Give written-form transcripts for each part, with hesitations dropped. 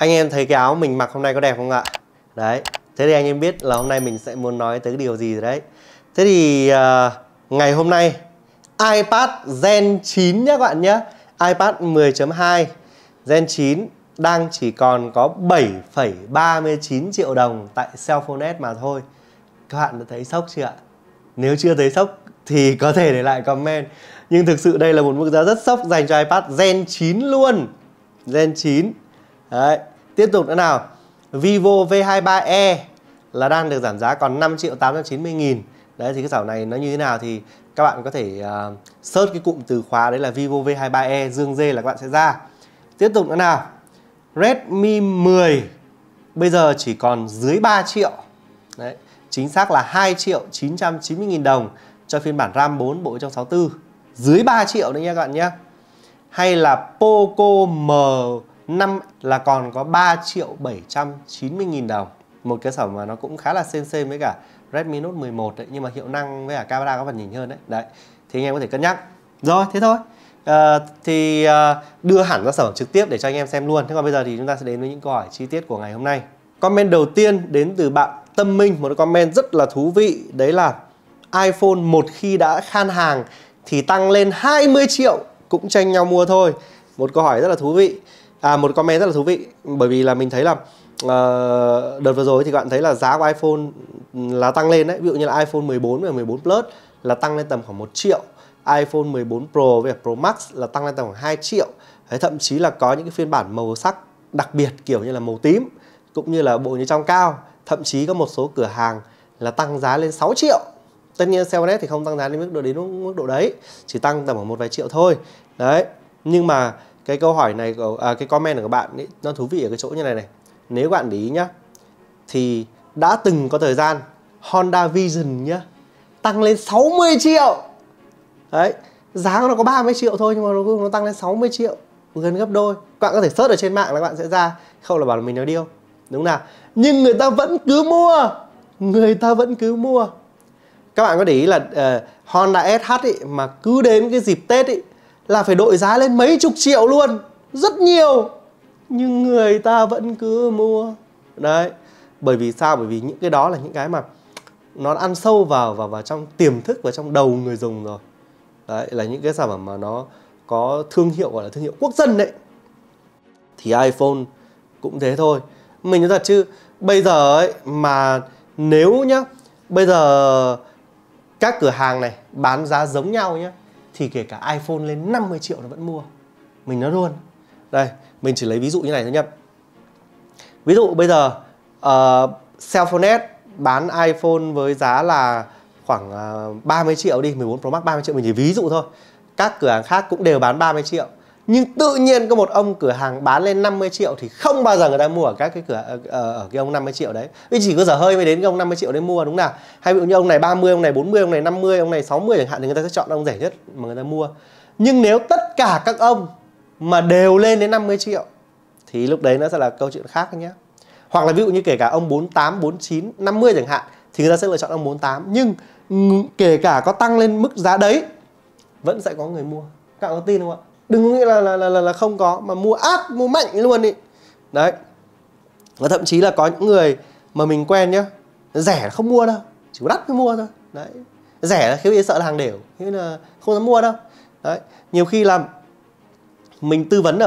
Anh em thấy cái áo mình mặc hôm nay có đẹp không ạ? Đấy, thế thì anh em biết là hôm nay mình sẽ muốn nói tới cái điều gì rồi đấy. Thế thì ngày hôm nay iPad Gen 9 nhé các bạn nhé. iPad 10.2 Gen 9 đang chỉ còn có 7,39 triệu đồng tại Cellphone mà thôi. Các bạn đã thấy sốc chưa ạ? Nếu chưa thấy sốc thì có thể để lại comment. Nhưng thực sự đây là một mức giá rất sốc dành cho iPad Gen 9 luôn. Gen 9. Đấy. Tiếp tục nữa nào. Vivo V23e là đang được giảm giá còn 5.890.000. Đấy thì cái sản này nó như thế nào thì các bạn có thể search cái cụm từ khóa đấy là Vivo V23e dương dê là các bạn sẽ ra. Tiếp tục nữa nào. Redmi 10 bây giờ chỉ còn dưới 3 triệu. Đấy, chính xác là 2.990.000 đồng cho phiên bản RAM 4 bộ trong 64. Dưới 3 triệu đấy nha các bạn nhé. Hay là Poco M5 là còn có 3.790.000 đồng. Một cái sản phẩm mà nó cũng khá là xem với cả Redmi Note 11 đấy, nhưng mà hiệu năng với cả camera có phần nhỉnh hơn đấy. Đấy, thì anh em có thể cân nhắc. Rồi, thế thôi. Đưa hẳn ra sản phẩm trực tiếp để cho anh em xem luôn. Thế còn bây giờ thì chúng ta sẽ đến với những câu hỏi chi tiết của ngày hôm nay. Comment đầu tiên đến từ bạn Tâm Minh, một comment rất là thú vị. Đấy là iPhone một khi đã khan hàng thì tăng lên 20 triệu cũng tranh nhau mua thôi. Một câu hỏi rất là thú vị. Một comment rất là thú vị. Bởi vì là mình thấy là đợt vừa rồi thì các bạn thấy là giá của iPhone là tăng lên đấy. Ví dụ như là iPhone 14 và 14 Plus là tăng lên tầm khoảng 1 triệu. iPhone 14 Pro và Pro Max là tăng lên tầm khoảng 2 triệu. Đấy, thậm chí là có những cái phiên bản màu sắc đặc biệt kiểu như là màu tím, cũng như là bộ nhớ trong cao. Thậm chí có một số cửa hàng là tăng giá lên 6 triệu. Tất nhiên Cellphone thì không tăng giá đến mức độ đấy, chỉ tăng tầm khoảng một vài triệu thôi. Đấy, nhưng mà cái câu hỏi này, cái comment của các bạn ấy, nó thú vị ở cái chỗ như này này. Nếu bạn để ý nhá, thì đã từng có thời gian Honda Vision nhá tăng lên 60 triệu. Đấy, giá của nó có 30 triệu thôi nhưng mà nó tăng lên 60 triệu, gần gấp đôi. Các bạn có thể search ở trên mạng là các bạn sẽ ra, không là bảo là mình nói điêu, đúng nào? Nhưng người ta vẫn cứ mua, người ta vẫn cứ mua. Các bạn có để ý là Honda SH ấy, mà cứ đến cái dịp Tết ấy, là phải đội giá lên mấy chục triệu luôn, rất nhiều, nhưng người ta vẫn cứ mua. Đấy, bởi vì sao? Bởi vì những cái đó là những cái mà nó ăn sâu vào trong tiềm thức và trong đầu người dùng rồi. Đấy, là những cái sản phẩm mà nó có thương hiệu, gọi là thương hiệu quốc dân đấy. Thì iPhone cũng thế thôi. Mình nói thật chứ bây giờ ấy, mà nếu nhá, bây giờ các cửa hàng này bán giá giống nhau nhá, thì kể cả iPhone lên 50 triệu nó vẫn mua. Mình nói luôn. Đây, mình chỉ lấy ví dụ như này thôi nhá. Ví dụ bây giờ Cellphone bán iPhone với giá là khoảng 30 triệu đi, 14 Pro Max 30 triệu, mình chỉ ví dụ thôi. Các cửa hàng khác cũng đều bán 30 triệu. Nhưng tự nhiên có một ông cửa hàng bán lên 50 triệu thì không bao giờ người ta mua ở các cái ở cái ông 50 triệu đấy. Vì chỉ có dở hơi mới đến cái ông 50 triệu đấy mua, đúng nào? Hay ví dụ như ông này 30, ông này 40, ông này 50, ông này 60 chẳng hạn, thì người ta sẽ chọn ông rẻ nhất mà người ta mua. Nhưng nếu tất cả các ông mà đều lên đến 50 triệu thì lúc đấy nó sẽ là câu chuyện khác nhé. Hoặc là ví dụ như kể cả ông 48, 49, 50 chẳng hạn, thì người ta sẽ lựa chọn ông 48. Nhưng kể cả có tăng lên mức giá đấy vẫn sẽ có người mua. Các bạn có tin không ạ? Đừng có nghĩ là không có, mà mua ác, mua mạnh luôn ý. Đấy. Và thậm chí là có những người mà mình quen nhá, rẻ không mua đâu, chỉ có đắt mới mua thôi. Đấy. Rẻ là khi sợ là hàng đểu, thế là không dám mua đâu. Đấy. Nhiều khi là mình tư vấn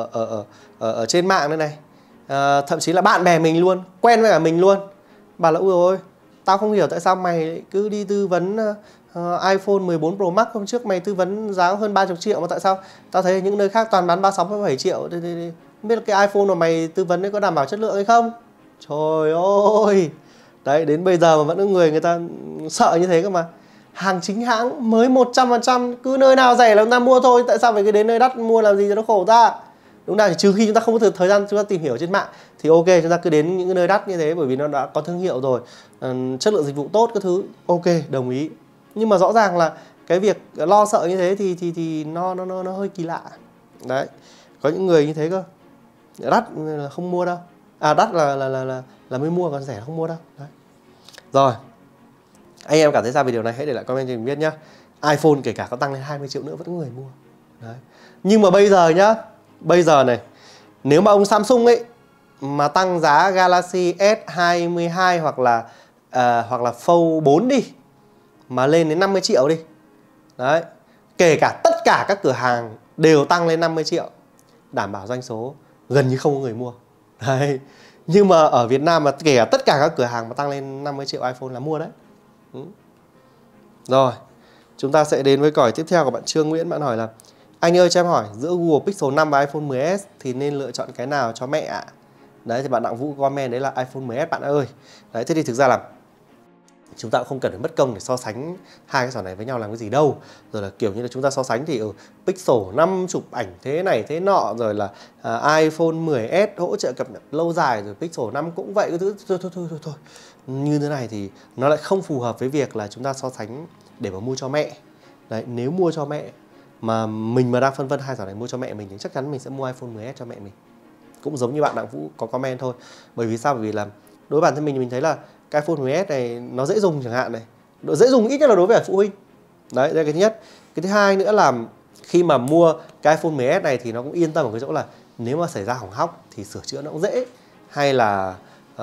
ở trên mạng đây này, thậm chí là bạn bè mình luôn, quen với cả mình luôn, bảo là ui ôi, tao không hiểu tại sao mày cứ đi tư vấn iPhone 14 Pro Max, hôm trước mày tư vấn giá hơn 30 triệu mà tại sao tao thấy những nơi khác toàn bán 36, 37 triệu. Không biết là cái iPhone mà mày tư vấn ấy có đảm bảo chất lượng hay không? Trời ơi. Đấy, đến bây giờ mà vẫn có người ta sợ như thế cơ mà. Hàng chính hãng mới 100%, cứ nơi nào rẻ là chúng ta mua thôi, tại sao phải cứ đến nơi đắt mua làm gì cho nó khổ ta? Đúng nào, trừ khi chúng ta không có thời gian chúng ta tìm hiểu trên mạng thì ok, chúng ta cứ đến những nơi đắt như thế, bởi vì nó đã có thương hiệu rồi, chất lượng dịch vụ tốt các thứ, ok, đồng ý. Nhưng mà rõ ràng là cái việc lo sợ như thế thì nó hơi kỳ lạ. Đấy, có những người như thế cơ, đắt là không mua đâu, đắt là mới mua, còn rẻ là không mua đâu. Đấy. Rồi, anh em cảm thấy sao về điều này hãy để lại comment cho mình biết nhá. iPhone kể cả có tăng lên 20 triệu nữa vẫn có người mua. Đấy. Nhưng mà bây giờ nhá, bây giờ này, nếu mà ông Samsung ấy mà tăng giá Galaxy S22 hoặc là Fold 4 đi, mà lên đến 50 triệu đi. Đấy, kể cả tất cả các cửa hàng đều tăng lên 50 triệu, đảm bảo doanh số gần như không có người mua. Đấy. Nhưng mà ở Việt Nam mà kể cả tất cả các cửa hàng mà tăng lên 50 triệu iPhone là mua đấy. Rồi, chúng ta sẽ đến với câu hỏi tiếp theo của bạn Trương Nguyễn. Bạn hỏi là: anh ơi cho em hỏi, giữa Google Pixel 5 và iPhone 10s thì nên lựa chọn cái nào cho mẹ ạ? Đấy, thì bạn Đặng Vũ comment đấy là iPhone 10s bạn ơi. Đấy, thế thì thực ra là chúng ta cũng không cần phải mất công để so sánh hai cái sản này với nhau làm cái gì đâu. Rồi là kiểu như là chúng ta so sánh thì Pixel 5 chụp ảnh thế này thế nọ, rồi là iPhone 10s hỗ trợ cập nhật lâu dài, rồi Pixel 5 cũng vậy, cái thứ thôi. Như thế này thì nó lại không phù hợp với việc là chúng ta so sánh để mà mua cho mẹ. Đấy, nếu mua cho mẹ mà mình mà đang phân vân hai sản này mua cho mẹ mình thì chắc chắn mình sẽ mua iPhone 10s cho mẹ mình. Cũng giống như bạn Đặng Vũ có comment thôi. Bởi vì sao? Bởi vì là đối với bản thân mình thấy là cái iPhone 10s này nó dễ dùng chẳng hạn này. Dễ dùng ít nhất là đối với phụ huynh. Đấy, đây là cái thứ nhất. Cái thứ hai nữa là khi mà mua cái iPhone 10s này thì nó cũng yên tâm ở cái chỗ là nếu mà xảy ra hỏng hóc thì sửa chữa nó cũng dễ. Hay là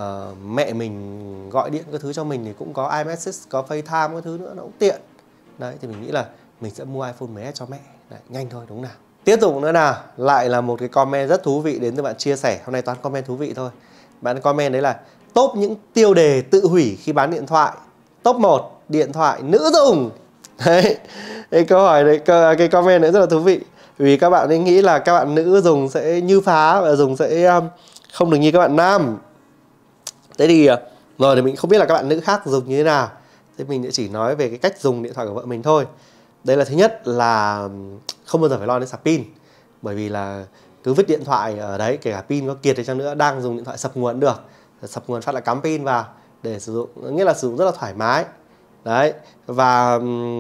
mẹ mình gọi điện cái thứ cho mình thì cũng có iMessage, có FaceTime cái thứ nữa, nó cũng tiện. Đấy, thì mình nghĩ là mình sẽ mua iPhone 10s cho mẹ. Đấy, nhanh thôi đúng nào. Tiếp tục nữa nào, lại là một cái comment rất thú vị đến từ bạn chia sẻ. Hôm nay toàn comment thú vị thôi. Bạn comment đấy là top những tiêu đề tự hủy khi bán điện thoại. Top 1, điện thoại nữ dùng. Đấy, cái câu hỏi đấy, cái comment đấy rất là thú vị. Vì các bạn ấy nghĩ là các bạn nữ dùng sẽ như phá và dùng sẽ không được như các bạn nam. Thế thì rồi thì mình không biết là các bạn nữ khác dùng như thế nào. Thế mình chỉ nói về cái cách dùng điện thoại của vợ mình thôi. Đây là thứ nhất là không bao giờ phải lo đến sạc pin. Bởi vì là cứ vứt điện thoại ở đấy, kể cả pin có kiệt đi chăng nữa, đang dùng điện thoại sập nguồn được. Sập nguồn phát là cắm pin vào để sử dụng, nghĩa là sử dụng rất là thoải mái. Đấy, và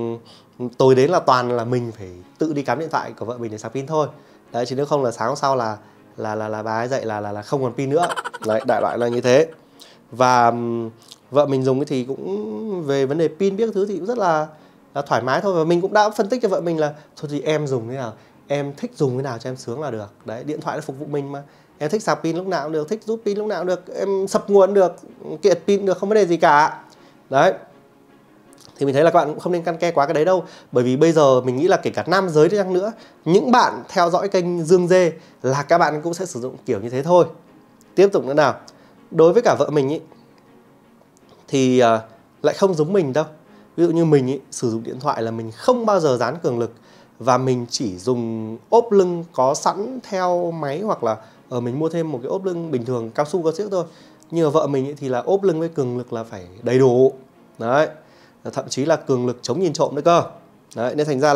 tối đến là toàn là mình phải tự đi cắm điện thoại của vợ mình để sạc pin thôi. Đấy, chứ nếu không là sáng hôm sau là bà ấy dậy là không còn pin nữa. Đấy, đại loại là như thế. Và vợ mình dùng thì cũng về vấn đề pin biết thứ thì cũng rất là thoải mái thôi. Và mình cũng đã phân tích cho vợ mình là thôi thì em dùng thế nào, em thích dùng thế nào cho em sướng là được. Đấy, điện thoại nó phục vụ mình mà. Em thích sạc pin lúc nào cũng được, thích rút pin lúc nào cũng được, em sập nguồn được, kiệt pin được, không vấn đề gì cả. Đấy, thì mình thấy là các bạn cũng không nên căn ke quá cái đấy đâu. Bởi vì bây giờ mình nghĩ là kể cả nam giới đi chăng nữa, những bạn theo dõi kênh Dương Dê là các bạn cũng sẽ sử dụng kiểu như thế thôi. Tiếp tục nữa nào. Đối với cả vợ mình ý, thì lại không giống mình đâu. Ví dụ như mình ý, sử dụng điện thoại là mình không bao giờ dán cường lực. Và mình chỉ dùng ốp lưng có sẵn theo máy, hoặc là mình mua thêm một cái ốp lưng bình thường cao su cao xiếc thôi. Nhưng mà vợ mình ý, thì là ốp lưng với cường lực là phải đầy đủ. Đấy, thậm chí là cường lực chống nhìn trộm nữa cơ. Đấy, nên thành ra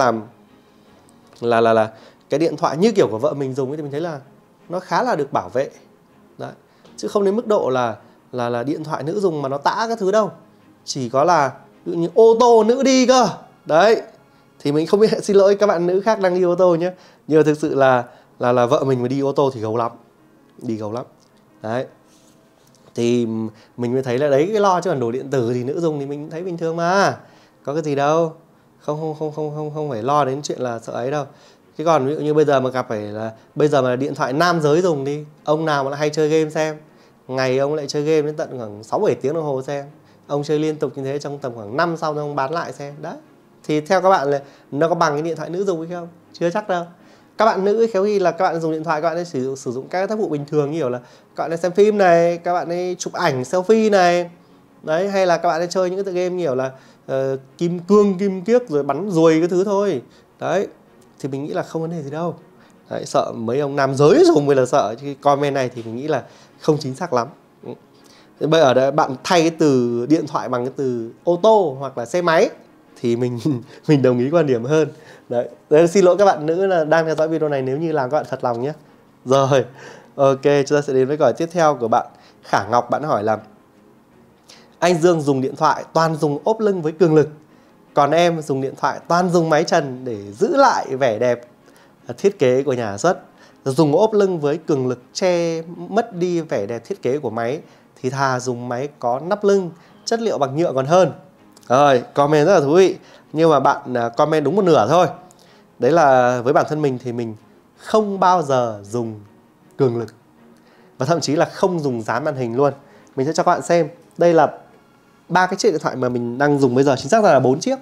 là cái điện thoại như kiểu của vợ mình dùng ấy thì mình thấy là nó khá là được bảo vệ. Đấy, chứ không đến mức độ là điện thoại nữ dùng mà nó tã các thứ đâu. Chỉ có là ví dụ như ô tô nữ đi cơ. Đấy, thì mình không biết, xin lỗi các bạn nữ khác đang đi ô tô nhé. Nhưng mà thực sự là vợ mình mà đi ô tô thì gấu lắm. Đi gấu lắm. Đấy, thì mình mới thấy là đấy cái lo, chứ còn đồ điện tử thì nữ dùng thì mình thấy bình thường mà. Có cái gì đâu. Không phải lo đến chuyện là sợ ấy đâu. Chứ còn ví dụ như bây giờ mà gặp phải là bây giờ mà điện thoại nam giới dùng đi, ông nào mà lại hay chơi game xem, ngày ông lại chơi game đến tận khoảng 6-7 tiếng đồng hồ xem. Ông chơi liên tục như thế trong tầm khoảng 5 sau ông bán lại xem. Đấy, thì theo các bạn là nó có bằng cái điện thoại nữ dùng hay không? Chưa chắc đâu. Các bạn nữ khéo khi là các bạn dùng điện thoại, các bạn ấy sử dụng các tác vụ bình thường như kiểu là các bạn ấy xem phim này, các bạn ấy chụp ảnh selfie này. Đấy, hay là các bạn ấy chơi những cái tựa game kiểu là kim cương, kim kiếc rồi bắn ruồi cái thứ thôi. Đấy, thì mình nghĩ là không vấn đề gì đâu. Đấy, sợ mấy ông nam giới dùng mới là sợ, chứ comment này thì mình nghĩ là không chính xác lắm. Bây giờ đây, bạn thay cái từ điện thoại bằng cái từ ô tô hoặc là xe máy thì mình đồng ý quan điểm hơn. Đấy, xin lỗi các bạn nữ là đang theo dõi video này nếu như làm các bạn thật lòng nhé. Rồi, ok, chúng ta sẽ đến với câu hỏi tiếp theo của bạn Khả Ngọc. Bạn hỏi là: anh Dương dùng điện thoại toàn dùng ốp lưng với cường lực, còn em dùng điện thoại toàn dùng máy trần để giữ lại vẻ đẹp thiết kế của nhà sản xuất. Dùng ốp lưng với cường lực che mất đi vẻ đẹp thiết kế của máy, thì thà dùng máy có nắp lưng, chất liệu bằng nhựa còn hơn. Rồi, comment rất là thú vị. Nhưng mà bạn comment đúng một nửa thôi. Đấy là với bản thân mình thì mình không bao giờ dùng cường lực. và thậm chí là không dùng dán màn hình luôn. Mình sẽ cho các bạn xem. Đây là 3 cái chiếc điện thoại mà mình đang dùng bây giờ, chính xác ra là 4 chiếc.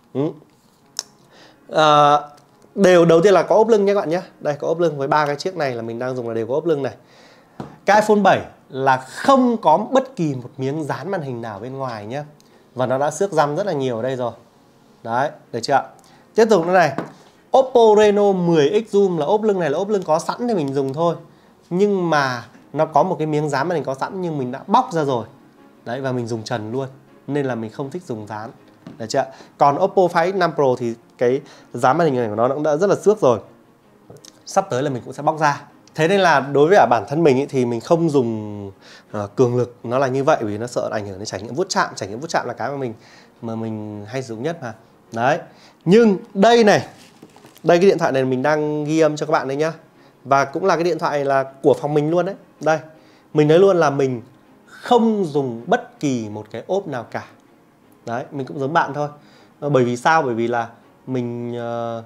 Đều đầu tiên là có ốp lưng nhé các bạn nhé. Đây có ốp lưng, với 3 cái chiếc này là mình đang dùng là đều có ốp lưng này. Cái iPhone 7 là không có bất kỳ một miếng dán màn hình nào bên ngoài nhé. Và nó đã xước răm rất là nhiều ở đây rồi. Đấy, được chưa ạ? Tiếp tục nữa này, Oppo Reno 10X Zoom là ốp lưng này là ốp lưng có sẵn để mình dùng thôi. Nhưng mà nó có một cái miếng dán màn hình có sẵn nhưng mình đã bóc ra rồi. Đấy, và mình dùng trần luôn. Nên là mình không thích dùng dán. Được chưa? Còn Oppo Find X5 Pro thì cái dán màn hình này của nó cũng đã rất là xước rồi. Sắp tới là mình cũng sẽ bóc ra. Thế nên là đối với bản thân mình ý, thì mình không dùng cường lực, nó là như vậy vì nó sợ ảnh hưởng đến trải nghiệm vuốt chạm. Trải nghiệm vuốt chạm là cái mà mình hay dùng nhất mà. Đấy. Nhưng đây này, đây cái điện thoại này mình đang ghi âm cho các bạn đấy nhá. Và cũng là cái điện thoại là của phòng mình luôn đấy. Đây, mình nói luôn là mình không dùng bất kỳ một cái ốp nào cả. Đấy, mình cũng giống bạn thôi. Bởi vì sao? Bởi vì là mình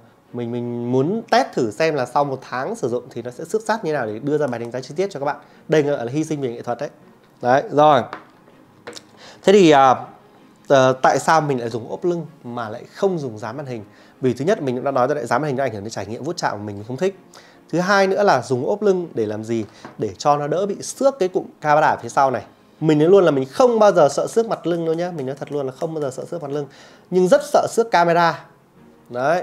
muốn test thử xem là sau 1 tháng sử dụng thì nó sẽ xước sát như nào để đưa ra bài đánh giá chi tiết cho các bạn. Đây gọi là hy sinh về nghệ thuật đấy. Đấy, rồi. Thế thì tại sao mình lại dùng ốp lưng mà lại không dùng dán màn hình? Vì thứ nhất mình cũng đã nói rồi, dán màn hình nó ảnh hưởng đến trải nghiệm vuốt chạm của mình không thích. Thứ hai nữa là dùng ốp lưng để làm gì? Để cho nó đỡ bị xước cái cụm camera ở phía sau này. Mình nói luôn là mình không bao giờ sợ xước mặt lưng đâu nhá. Mình nói thật luôn là không bao giờ sợ xước mặt lưng. Nhưng rất sợ xước camera. Đấy.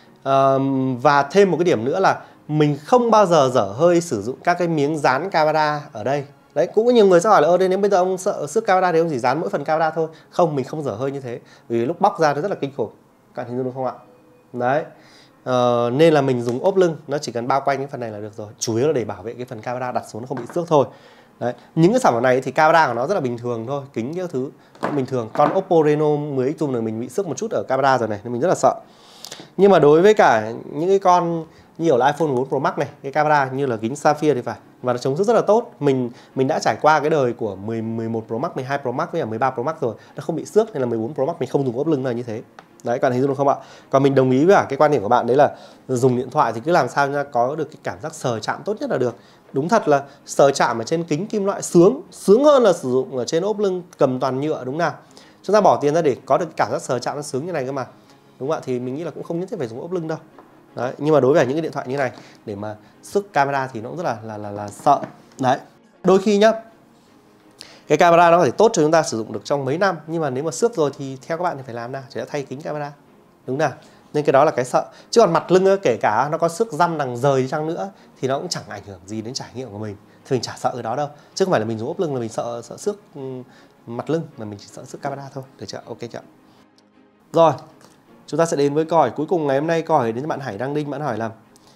Và thêm một cái điểm nữa là mình không bao giờ dở hơi sử dụng các cái miếng dán camera ở đây. Đấy, cũng có nhiều người sẽ hỏi là nếu bây giờ ông sợ xước camera thì ông chỉ dán mỗi phần camera thôi. Không, mình không dở hơi như thế. Vì lúc bóc ra nó rất là kinh khủng. Các bạn hình dung được không ạ? Đấy. Nên là mình dùng ốp lưng, nó chỉ cần bao quanh cái phần này là được rồi. Chủ yếu là để bảo vệ cái phần camera đặt xuống nó không bị xước thôi. Đấy. Những cái sản phẩm này thì camera của nó rất là bình thường thôi, kính những thứ cũng bình thường. Con Oppo Reno 10X Zoom này mình bị xước một chút ở camera rồi này nên mình rất là sợ. Nhưng mà đối với cả những cái con như là iPhone 14 Pro Max này, cái camera như là kính Sapphire thì phải, và nó chống xước rất là tốt. Mình đã trải qua cái đời của 11 Pro Max, 12 Pro Max với 13 Pro Max rồi, nó không bị xước, nên là 14 Pro Max mình không dùng ốp lưng là như thế. Đấy, các bạn thấy đúng không ạ? Còn mình đồng ý với cả cái quan điểm của bạn đấy là dùng điện thoại thì cứ làm sao cho có được cái cảm giác sờ chạm tốt nhất là được. Đúng thật là sờ chạm ở trên kính kim loại sướng hơn là sử dụng ở trên ốp lưng cầm toàn nhựa, đúng nào? Chúng ta bỏ tiền ra để có được cái cảm giác sờ chạm nó sướng như này cơ mà. Đúng không ạ? Thì mình nghĩ là cũng không nhất thiết phải dùng ốp lưng đâu. Đấy, nhưng mà đối với những cái điện thoại như này để mà xước camera thì nó cũng rất là sợ. Đấy. Đôi khi nhá, cái camera nó có thể tốt cho chúng ta sử dụng được trong mấy năm, nhưng mà nếu mà xước rồi thì theo các bạn thì phải làm nào? Chỉ là thay kính camera. Đúng nào? Nên cái đó là cái sợ. Chứ còn mặt lưng kể cả nó có xước răm đằng rời chăng nữa thì nó cũng chẳng ảnh hưởng gì đến trải nghiệm của mình. Thì mình chả sợ cái đó đâu. Chứ không phải là mình dùng ốp lưng là mình sợ xước mặt lưng, mà mình chỉ sợ xước camera thôi. Được chưa? Ok chưa? Rồi, chúng ta sẽ đến với câu hỏi cuối cùng ngày hôm nay. Câu hỏi đến bạn Hải Đăng Đinh. Bạn hỏi là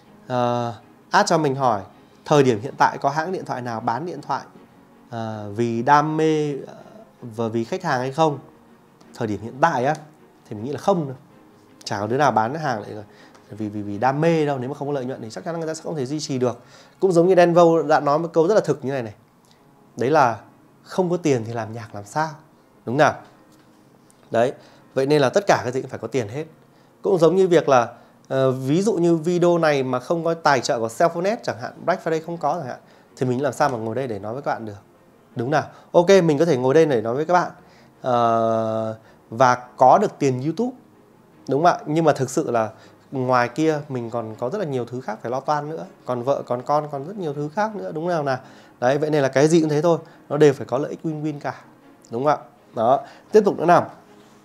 add cho mình hỏi thời điểm hiện tại có hãng điện thoại nào bán điện thoại vì đam mê và vì khách hàng hay không? Thời điểm hiện tại á thì mình nghĩ là không đâu. Chả có đứa nào bán hàng lại vì đam mê đâu. Nếu mà không có lợi nhuận thì chắc chắn người ta sẽ không thể duy trì được. Cũng giống như Denvo đã nói một câu rất là thực như này này. Đấy là không có tiền thì làm nhạc làm sao? Đúng nào? Đấy. Vậy nên là tất cả cái gì cũng phải có tiền hết. Cũng giống như việc là ví dụ như video này mà không có tài trợ của Cellphone S chẳng hạn, Black Friday không có chẳng hạn, thì mình làm sao mà ngồi đây để nói với các bạn được? Đúng nào? Ok, mình có thể ngồi đây để nói với các bạn và có được tiền YouTube. Đúng không ạ? Nhưng mà thực sự là ngoài kia mình còn có rất là nhiều thứ khác phải lo toan nữa. Còn vợ, còn con, còn rất nhiều thứ khác nữa. Đúng không nào? Đấy, vậy nên là cái gì cũng thế thôi. Nó đều phải có lợi ích win-win cả. Đúng không ạ? Đó. Tiếp tục nữa nào.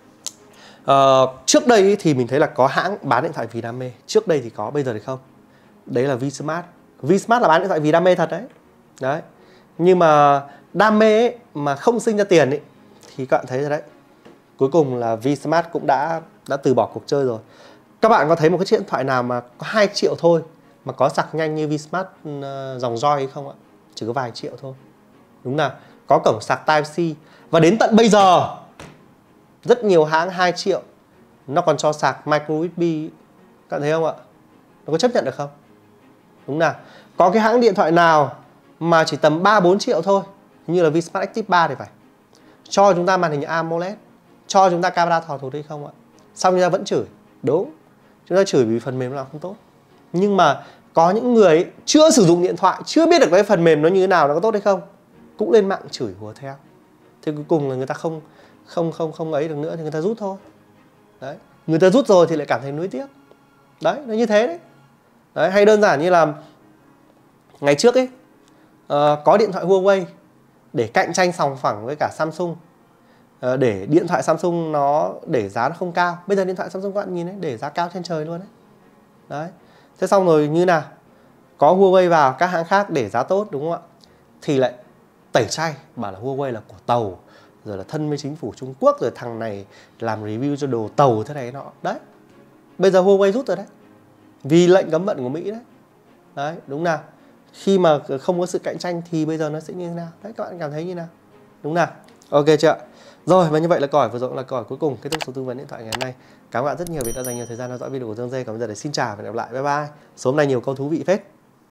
Trước đây thì mình thấy là có hãng bán điện thoại vì đam mê. Trước đây thì có, bây giờ thì không. Đấy là Vsmart. Vsmart là bán điện thoại vì đam mê thật đấy. Đấy. Nhưng mà đam mê ấy, mà không sinh ra tiền ấy, thì các bạn thấy rồi đấy. Cuối cùng là Vsmart cũng đã từ bỏ cuộc chơi rồi. Các bạn có thấy một cái chiếc điện thoại nào mà có 2 triệu thôi mà có sạc nhanh như Vsmart dòng Joy hay không ạ? Chỉ có vài triệu thôi. Đúng nào? Có cổng sạc Type-C. Và đến tận bây giờ rất nhiều hãng 2 triệu nó còn cho sạc micro USB. Các bạn thấy không ạ? Nó có chấp nhận được không? Đúng nào? Có cái hãng điện thoại nào mà chỉ tầm 3-4 triệu thôi, như là Vsmart Active 3 thì phải, cho chúng ta màn hình AMOLED, cho chúng ta camera thò thụt hay không ạ? Xong chúng ta vẫn chửi. Đúng, chúng ta chửi vì phần mềm nó làm không tốt. Nhưng mà Có những người ấy, chưa sử dụng điện thoại, chưa biết được cái phần mềm nó như thế nào, nó có tốt hay không, cũng lên mạng chửi hùa theo. Thế cuối cùng là người ta không ấy được nữa thì người ta rút thôi. Đấy, người ta rút rồi thì lại cảm thấy nuối tiếc. Đấy, nó như thế đấy. Đấy, hay đơn giản như là ngày trước ấy có điện thoại Huawei để cạnh tranh sòng phẳng với cả Samsung, để điện thoại Samsung nó để giá nó không cao. Bây giờ điện thoại Samsung các bạn nhìn đấy, để giá cao trên trời luôn đấy. Đấy. Thế xong rồi như nào? Có Huawei vào, các hãng khác để giá tốt, đúng không ạ? Thì lại tẩy chay, bảo là Huawei là của tàu, rồi là thân với chính phủ Trung Quốc, rồi thằng này làm review cho đồ tàu thế này nọ. Đấy. Bây giờ Huawei rút rồi đấy. Vì lệnh cấm vận của Mỹ đấy. Đấy, đúng nào? Khi mà không có sự cạnh tranh thì bây giờ nó sẽ như thế nào? Đấy, các bạn cảm thấy như nào? Đúng nào? Ok chưa ạ? Rồi, và như vậy là câu hỏi vừa rồi là câu hỏi cuối cùng kết thúc số tư vấn điện thoại ngày hôm nay. Cảm ơn bạn rất nhiều vì đã dành nhiều thời gian theo dõi video của Dương Dê. Còn bây giờ để xin chào và hẹn gặp lại. Bye bye. Số hôm nay nhiều câu thú vị phết.